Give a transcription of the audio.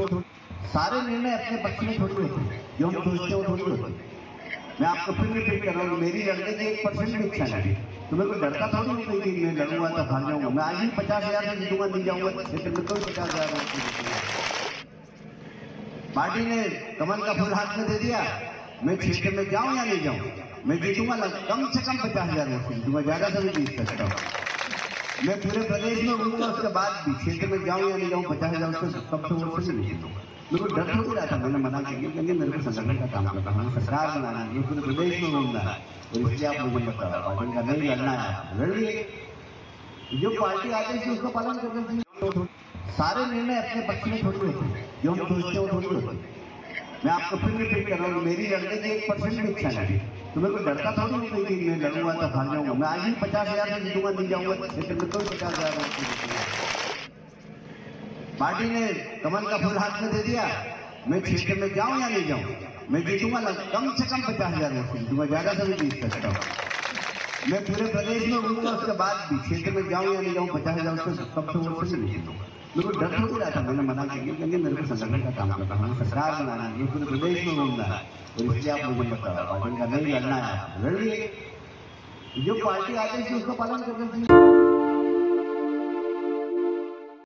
थोड़ी सारे निर्णय अपने पक्ष में थोड़ी होते, जो हम सोचते हो थोड़ी होते। मैं आपको फिर रिपीट कर रहा हूँ, मेरी लड़ने की 1% भी इच्छा नहीं। तो मेरे को डरता थोड़ी होता कि मैं लड़ूंगा तो हार जाऊंगा। मैं आज ही 50,000 से जीतूंगा, नहीं जाऊंगा क्षेत्र में, कोई 50,000 पार्टी ने कमल का फूल हाथ में दे दिया। मैं क्षेत्र में जाऊं या नहीं जाऊं, मैं जीतूंगा कम से कम 50,000 वोट जीतूंगा, ज्यादा से भी जीत सकता हूँ। मैं पूरे प्रदेश में घूमूंगा, उसके बाद भी क्षेत्र में जाऊं या नहीं जाऊं 50,000 से कम से वोट से नहीं जीतूंगा। मेरे को डर थोड़ी रहा था, मैंने मना किया क्योंकि मेरे को संगठन का काम करना है, सरकार बनाना है, पूरे प्रदेश में घूमना है। और इसलिए आप मुझे बताओ, पार्टी का नहीं लड़ना है, लड़िए। जो पार्टी आदेश है उसका पालन करना चाहिए। सारे निर्णय अपने पक्ष में थोड़ी होते, जो हम सोचते हो थोड़ी होते। मैं आपको फिर रिपीट कर रहा हूँ, मेरी लड़ने की 1% भी इच्छा नहीं। तो मेरे को डरता थोड़ी होता कि मैं लड़ूंगा तो हार जाऊंगा। मैं आज ही 50,000 से जीतूंगा, नहीं जाऊंगा क्षेत्र में, कोई 50,000 पार्टी ने कमल का फूल हाथ में दे दिया। मैं क्षेत्र में जाऊं या नहीं जाऊं, मैं जीतूंगा कम से कम 50,000 वोट जीतूंगा, ज्यादा से भी जीत सकता हूँ। मैं पूरे प्रदेश में घूमूंगा, उसके बाद भी क्षेत्र में जाऊं या नहीं जाऊं 50,000 से कम से वोट से नहीं जीतूंगा। मेरे को डर थोड़ी रहा था, मैंने मना किया क्योंकि मेरे को संगठन का काम करना है, सरकार बनाना है, पूरे प्रदेश में घूमना है। और इसलिए आप मुझे बताओ, पार्टी का नहीं लड़ना है, लड़िए। जो पार्टी आदेश है उसका पालन करना चाहिए।